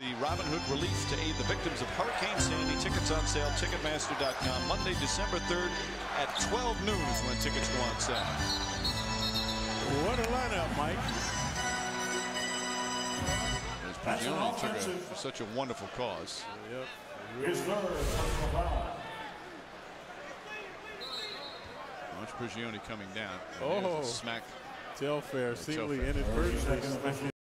The Robin Hood relief to aid the victims of Hurricane Sandy. Tickets on sale, Ticketmaster.com. Monday, December 3rd at 12 noon is when tickets go on sale. What a lineup, Mike. As Prigioni took for such a wonderful cause. Yep. Watch Prigioni coming down. Oh, smack. Telfair seemingly inadvertently.